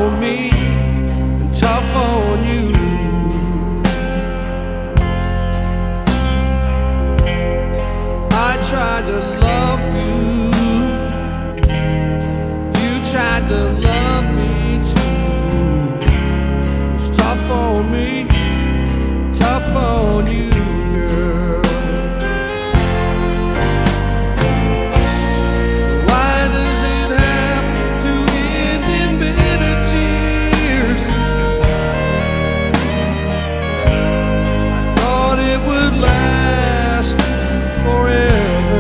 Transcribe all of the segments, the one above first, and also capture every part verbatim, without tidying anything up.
on me and tough on you. I tried to love you, you tried to love me too. It's tough on me, tough on you, girl. Why does it have to end in bitter tears? I thought it would last forever.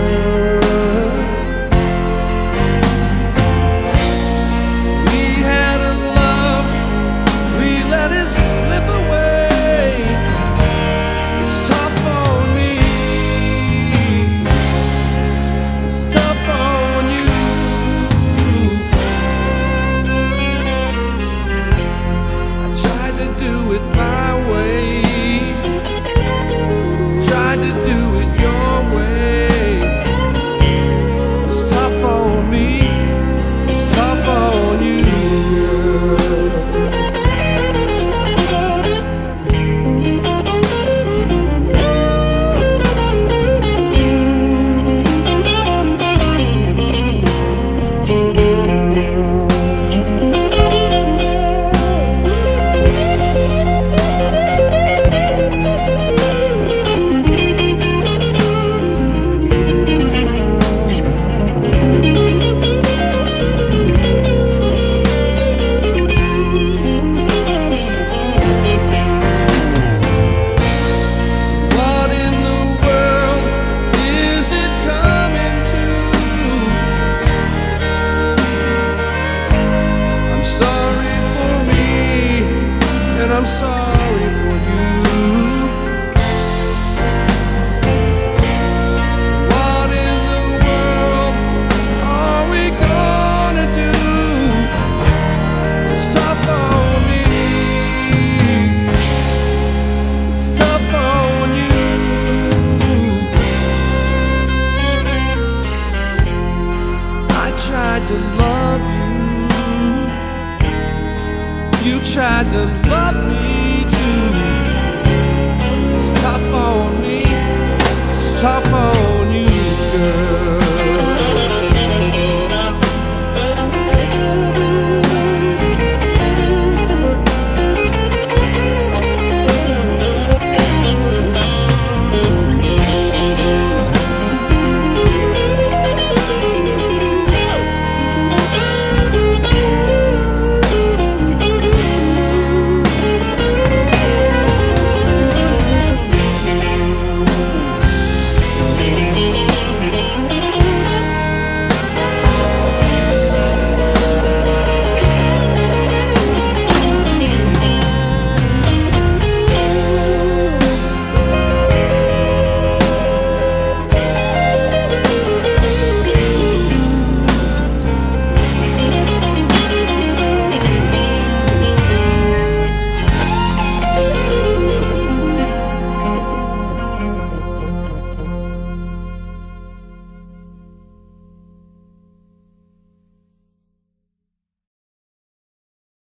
We had a love, we let it slip away. It's tough on me, it's tough on you. I tried to do it my way, tried to do it your way. It's tough on me, it's tough on you, girl. What in the world is it coming to? I'm sorry for me, and I'm sorry for you. What in the world are we gonna do? It's tough on me, it's tough on you. I tried to love you, you tried to love me too. It's tough on me, it's tough on